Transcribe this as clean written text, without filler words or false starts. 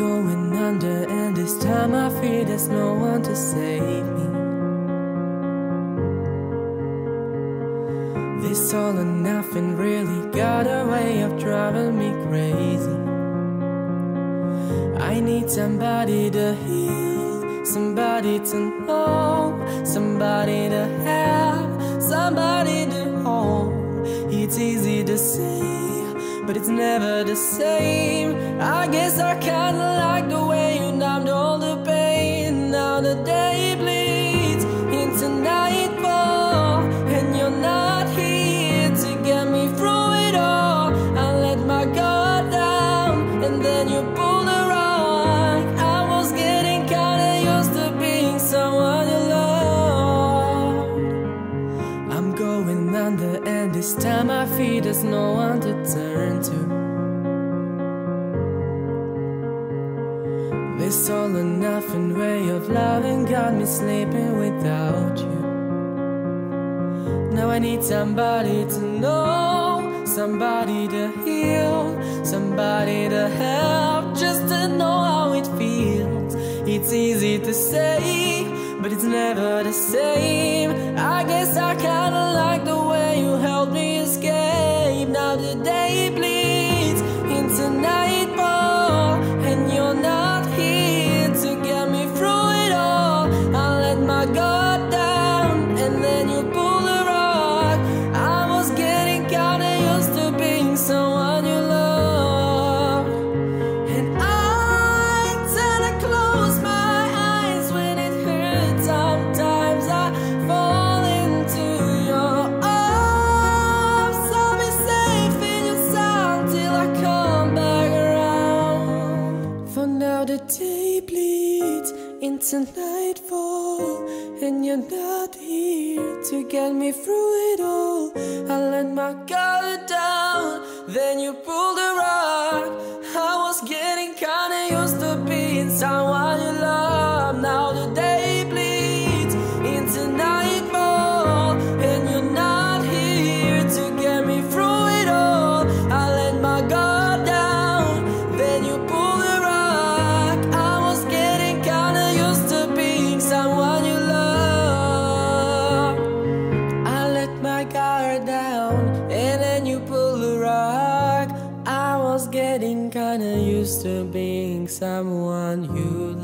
going under, and this time I fear there's no one to save me. This all or nothing really got a way of driving me crazy. I need somebody to heal, somebody to know, somebody to have, somebody to hold. It's easy to say, but it's never the same. I guess I kinda like the way you numbed all the pain. Now the day bleeds into nightfall, and you're not here to get me through it all. I let my guard down, and then you pulled the rug. I was getting kinda used to being someone you loved. I'm going under, and this time I feel there's no one to turn to. This all or nothing way of loving got me sleeping without you. Now I need somebody to know, somebody to heal, somebody to help, just to know how it feels. It's easy to say, but it's never the same. I guess I kinda like the way you helped me escape. Now the day bleeds into nightfall, and you're not here to get me through it all. I let my guard down, and then you pulled the rug. I was getting kinda used to being someone you love, and I tend to close my eyes when it hurts. Sometimes I fall into your arms. I'll be safe in your sound till I come back around. For now the day bleeds into nightfall, and you're not here to get me through it all. I let my guard down, then you pulled the rug. I was getting kinda used to being someone you love. Now the day bleeds into nightfall, and you're not here to get me through it all. I let my guard down, then you pulled the rug. I was getting kinda used to being someone you love. I let my guard down, and then you pull the rug. I was getting kinda used to being someone you